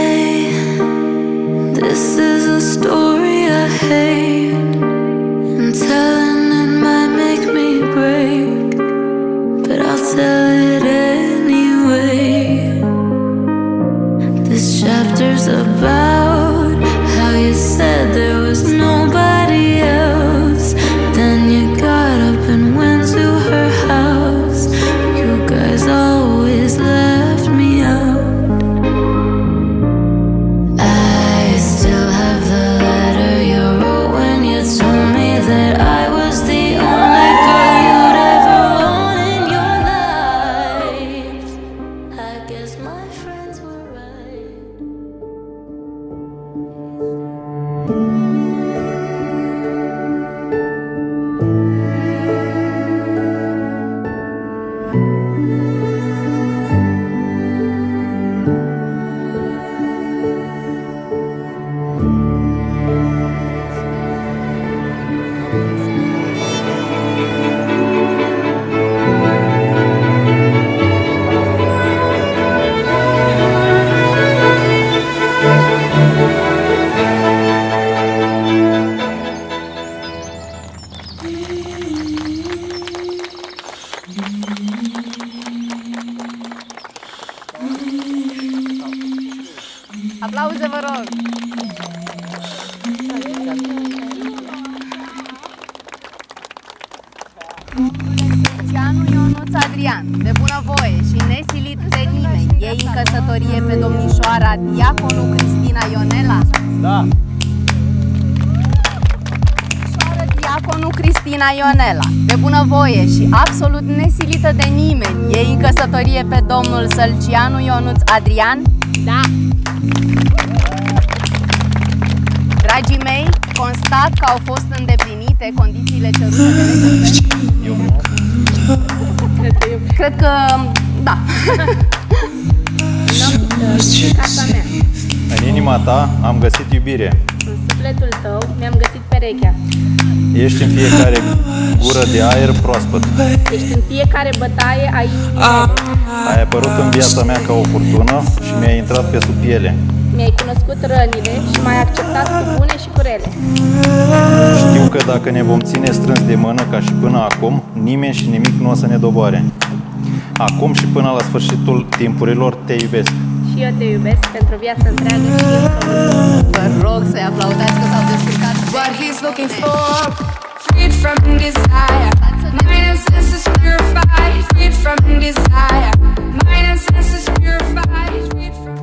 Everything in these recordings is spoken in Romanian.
This is a story I hate, and telling it might make me break, but I'll tell it anyway. This chapter's about how you said there was nobody else, then you got up and went to her house. You guys always left me out. I still have the letter you wrote when you told me that I was the only girl you'd ever want in your life. I guess my friends were right. Aplauze, vă rog! Cristina Ionut, de bunăvoie și nesilit de nimeni, iei în căsătorie pe domnișoara diaconul Cristina Ionela? Da. Domnișoară diaconul Cristina Ionela, de bunăvoie și absolut nesilită de nimeni, iei în căsătorie pe domnul Cristina Ionut Adrian? Da. Dragii mei, constat că au fost îndeplinite condițiile cerute de lege. Eu nu. Cred că da. Casa mea. În inima ta am găsit iubire. În sufletul tău mi-am găsit perechea. Ești în fiecare gură de aer proaspăt. Ești în fiecare bătaie a inimii mele. Ai apărut în viața mea ca o furtună și mi-ai intrat pe sub piele. Mi-ai cunoscut rănile și m-ai acceptat cu bune și cu rele. Știu că dacă ne vom ține strâns de mână ca și până acum, nimeni și nimic nu o să ne doboare. Acum și până la sfârșitul timpurilor te iubesc. Și eu te iubesc pentru viața întreagă și eu. Vă rog să-i aplaudați că s-au descurcat. What he's looking for, freed from desire, mind and senses purified, freed from desire, mind and senses purified, freed from...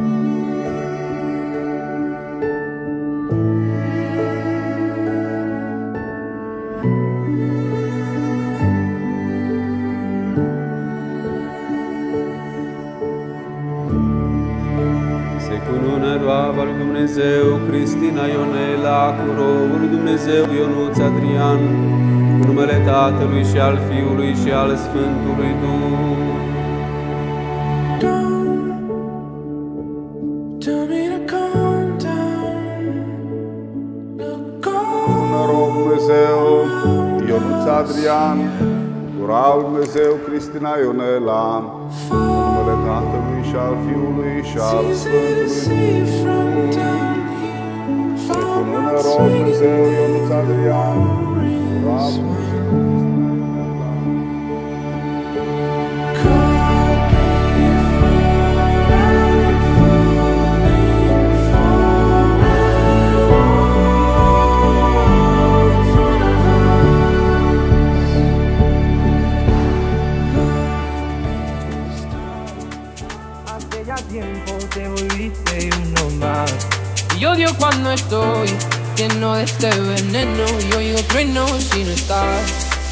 Se cunună roaba lui Dumnezeu Cristina Ionela, cu roul lui Dumnezeu Ionut Adrian, cu numele Tatălui și al Fiului și al Sfântului Duh. Cunună roul Dumnezeu Ionut Adrian, cu roul lui Dumnezeu Cristina Ionela, cu numele Tatălui și al Fiului și al Sfântului Duh. Se cunună roul Dumnezeu Ionut Adrian, cu roul lui Dumnezeu. Tiempo te volviste uno más. Y odio cuando estoy lleno de este veneno y oigo truenos si no estás.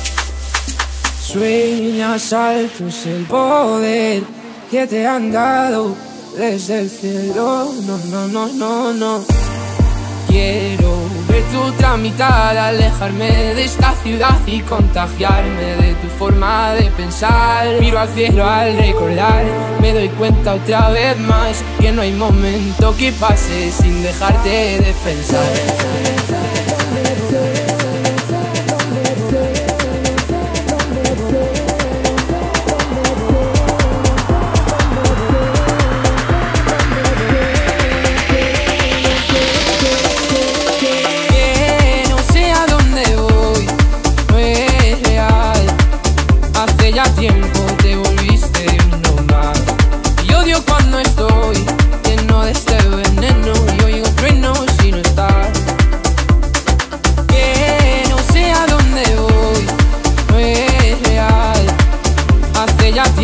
Sueñas altos el poder que te han dado desde el cielo. No, no, no, no, no. Quiero ver tu tramitar, alejarme de esta ciudad y contagiarme de tu forma de pensar. Miro al cielo al recordar, me doy cuenta otra vez más que no hay momento que pase sin dejarte de pensar.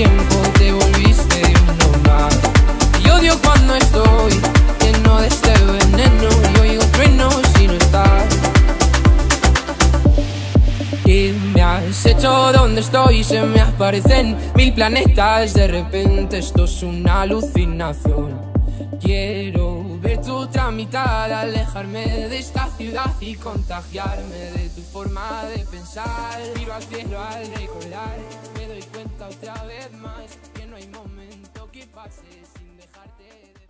tiempo te volviste uno más. Y odio cuando estoy lleno de este veneno y oigo truenos si no estás. ¿Qué me has hecho? ¿Dónde estoy? Se me aparecen mil planetas. De repente esto es una alucinación. Quiero ver tu otra mitad, alejarme de esta ciudad y contagiarme de tu forma de pensar. Miro al cielo al recordar, me doy cuenta otra vez más que no hay momento que pase sin dejarte de...